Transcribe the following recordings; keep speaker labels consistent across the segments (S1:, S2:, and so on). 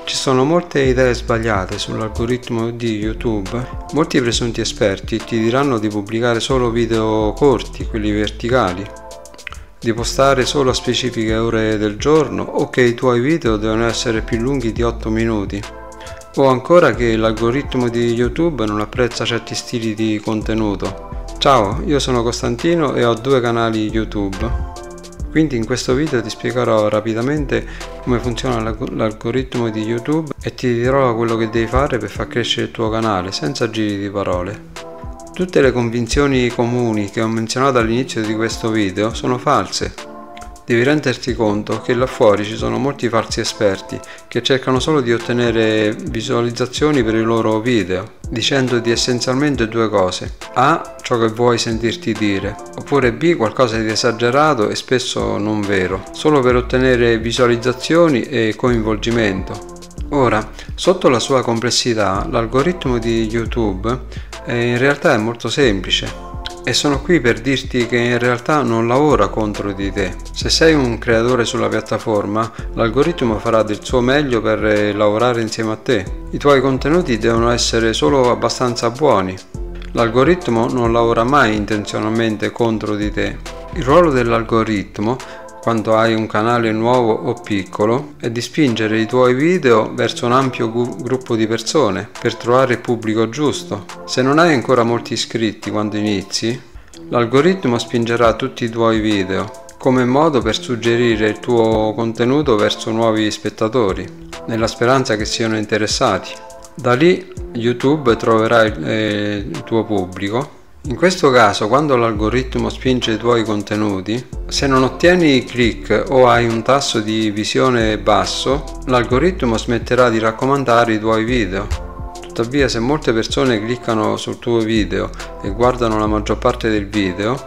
S1: Ci sono molte idee sbagliate sull'algoritmo di YouTube. Molti presunti esperti ti diranno di pubblicare solo video corti, quelli verticali, di postare solo a specifiche ore del giorno o che i tuoi video devono essere più lunghi di 8 minuti. O ancora che l'algoritmo di YouTube non apprezza certi stili di contenuto. Ciao, io sono Costantino e ho 2 canali YouTube. Quindi in questo video ti spiegherò rapidamente come funziona l'algoritmo di YouTube e ti dirò quello che devi fare per far crescere il tuo canale senza giri di parole. Tutte le convinzioni comuni che ho menzionato all'inizio di questo video sono false. Devi renderti conto che là fuori ci sono molti falsi esperti che cercano solo di ottenere visualizzazioni per i loro video, dicendoti essenzialmente 2 cose: A, ciò che vuoi sentirti dire, oppure B, qualcosa di esagerato e spesso non vero, solo per ottenere visualizzazioni e coinvolgimento. Ora, sotto la sua complessità, l'algoritmo di YouTube in realtà è molto semplice. E sono qui per dirti che in realtà non lavora contro di te. Se sei un creatore sulla piattaforma, l'algoritmo farà del suo meglio per lavorare insieme a te. I tuoi contenuti devono essere solo abbastanza buoni. L'algoritmo non lavora mai intenzionalmente contro di te. Il ruolo dell'algoritmo, quando hai un canale nuovo o piccolo, è di spingere i tuoi video verso un ampio gruppo di persone per trovare il pubblico giusto. Se non hai ancora molti iscritti quando inizi, l'algoritmo spingerà tutti i tuoi video come modo per suggerire il tuo contenuto verso nuovi spettatori, nella speranza che siano interessati. Da lì YouTube troverà il tuo pubblico. In questo caso, quando l'algoritmo spinge i tuoi contenuti, se non ottieni click o hai un tasso di visione basso, l'algoritmo smetterà di raccomandare i tuoi video. Tuttavia, se molte persone cliccano sul tuo video e guardano la maggior parte del video,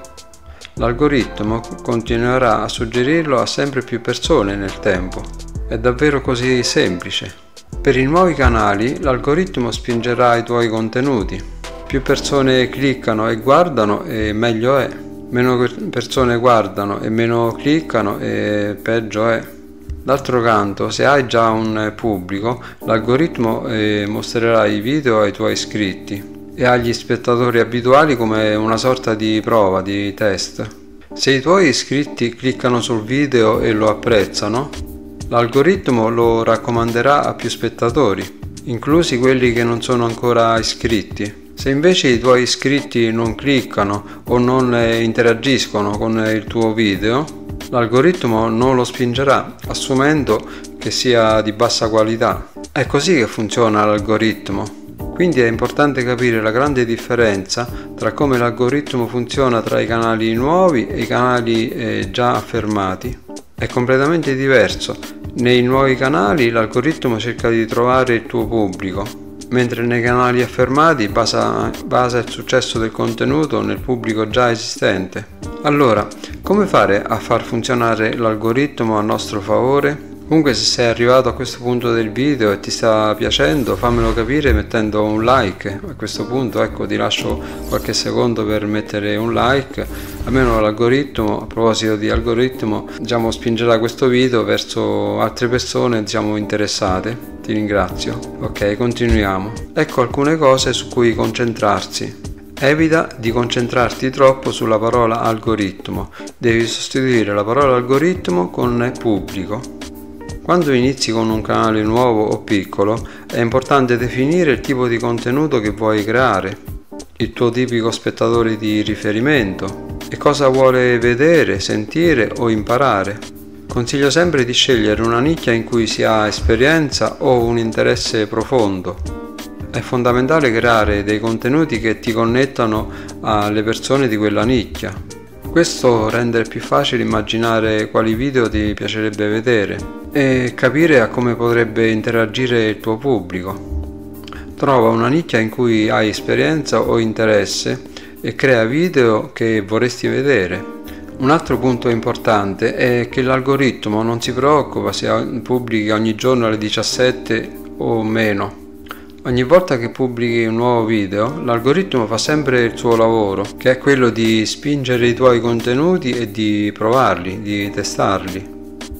S1: l'algoritmo continuerà a suggerirlo a sempre più persone nel tempo. È davvero così semplice. Per i nuovi canali, l'algoritmo spingerà i tuoi contenuti. Più persone cliccano e guardano e meglio è. Meno persone guardano e meno cliccano e peggio è. D'altro canto, se hai già un pubblico, l'algoritmo mostrerà i video ai tuoi iscritti e agli spettatori abituali come una sorta di prova, di test. Se i tuoi iscritti cliccano sul video e lo apprezzano, l'algoritmo lo raccomanderà a più spettatori, inclusi quelli che non sono ancora iscritti. Se invece i tuoi iscritti non cliccano o non interagiscono con il tuo video, l'algoritmo non lo spingerà, assumendo che sia di bassa qualità. È così che funziona l'algoritmo. Quindi è importante capire la grande differenza tra come l'algoritmo funziona tra i canali nuovi e i canali già affermati. È completamente diverso. Nei nuovi canali l'algoritmo cerca di trovare il tuo pubblico, mentre nei canali affermati basa il successo del contenuto nel pubblico già esistente. Allora, come fare a far funzionare l'algoritmo a nostro favore? Comunque, se sei arrivato a questo punto del video e ti sta piacendo, fammelo capire mettendo un like. A questo punto, ecco, ti lascio qualche secondo per mettere un like. Almeno l'algoritmo, a proposito di algoritmo, spingerà questo video verso altre persone, interessate. Ti ringrazio. Ok, continuiamo. Ecco alcune cose su cui concentrarsi. Evita di concentrarti troppo sulla parola algoritmo. Devi sostituire la parola algoritmo con pubblico. Quando inizi con un canale nuovo o piccolo, è importante definire il tipo di contenuto che vuoi creare, il tuo tipico spettatore di riferimento e cosa vuole vedere, sentire o imparare. Consiglio sempre di scegliere una nicchia in cui si ha esperienza o un interesse profondo. È fondamentale creare dei contenuti che ti connettano alle persone di quella nicchia. Questo rende più facile immaginare quali video ti piacerebbe vedere e capire a come potrebbe interagire il tuo pubblico. Trova una nicchia in cui hai esperienza o interesse e crea video che vorresti vedere. Un altro punto importante è che l'algoritmo non si preoccupa se pubblichi ogni giorno alle 17 o meno. Ogni volta che pubblichi un nuovo video, l'algoritmo fa sempre il suo lavoro, che è quello di spingere i tuoi contenuti e di provarli, di testarli.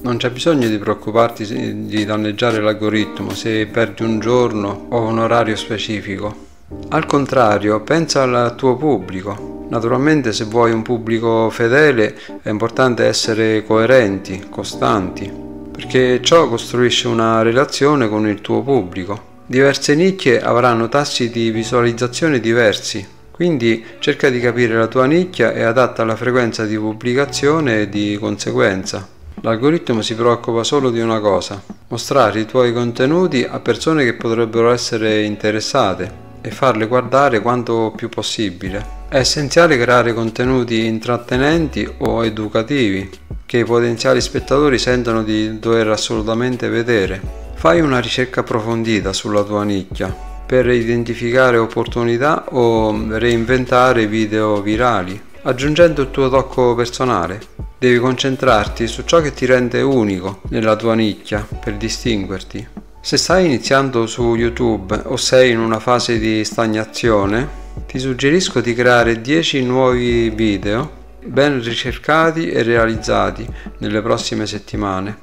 S1: Non c'è bisogno di preoccuparti di danneggiare l'algoritmo se perdi un giorno o un orario specifico. Al contrario, pensa al tuo pubblico. Naturalmente, se vuoi un pubblico fedele è importante essere coerenti, costanti, perché ciò costruisce una relazione con il tuo pubblico. Diverse nicchie avranno tassi di visualizzazione diversi, quindi cerca di capire la tua nicchia e adatta la frequenza di pubblicazione di conseguenza. L'algoritmo si preoccupa solo di una cosa: mostrare i tuoi contenuti a persone che potrebbero essere interessate e farle guardare quanto più possibile. È essenziale creare contenuti intrattenenti o educativi che i potenziali spettatori sentono di dover assolutamente vedere. Fai una ricerca approfondita sulla tua nicchia per identificare opportunità o reinventare video virali, aggiungendo il tuo tocco personale. Devi concentrarti su ciò che ti rende unico nella tua nicchia per distinguerti. Se stai iniziando su YouTube o sei in una fase di stagnazione, ti suggerisco di creare 10 nuovi video ben ricercati e realizzati nelle prossime settimane.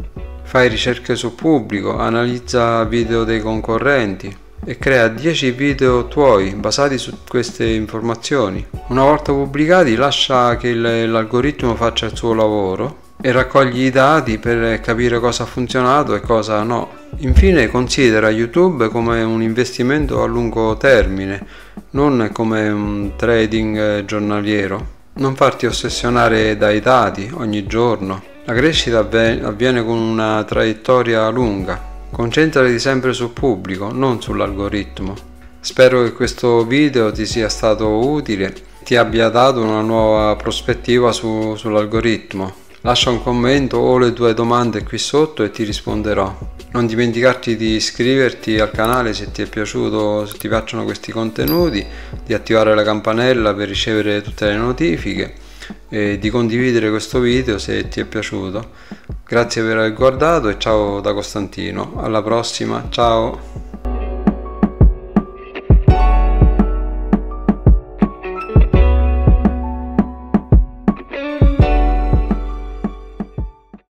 S1: Fai ricerche sul pubblico, analizza video dei concorrenti e crea 10 video tuoi basati su queste informazioni. Una volta pubblicati, lascia che l'algoritmo faccia il suo lavoro e raccogli i dati per capire cosa ha funzionato e cosa no. Infine, considera YouTube come un investimento a lungo termine, non come un trading giornaliero. Non farti ossessionare dai dati ogni giorno. La crescita avviene con una traiettoria lunga. Concentrati sempre sul pubblico, non sull'algoritmo. Spero che questo video ti sia stato utile, ti abbia dato una nuova prospettiva sull'algoritmo. Lascia un commento o le tue domande qui sotto e ti risponderò. Non dimenticarti di iscriverti al canale se ti è piaciuto, se ti piacciono questi contenuti, di attivare la campanella per ricevere tutte le notifiche e di condividere questo video se ti è piaciuto. Grazie per aver guardato e ciao da Costantino. Alla prossima, ciao!